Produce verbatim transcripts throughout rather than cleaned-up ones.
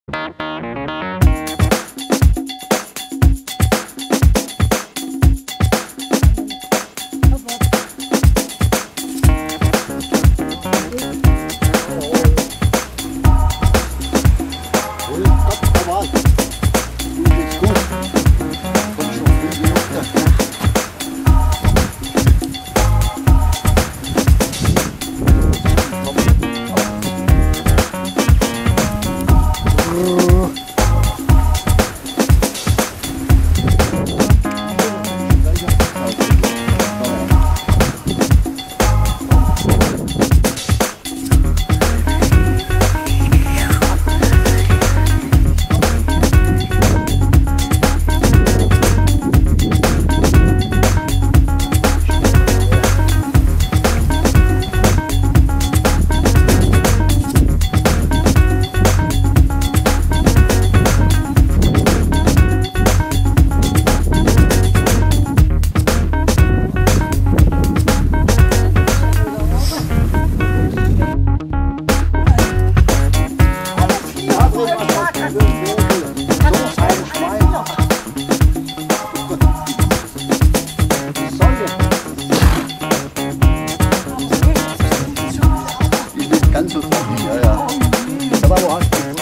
Ganz so viel, ja, ja. Aber wo hast du?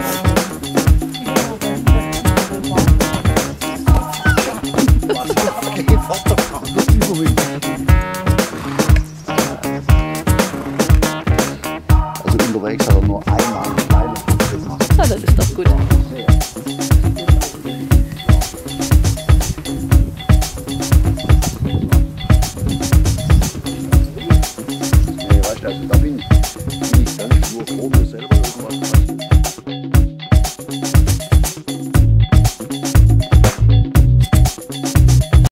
Okay, fast doch noch. Also unterwegs hat er nur einmal einen Stein gemacht. Ja, das ist doch gut.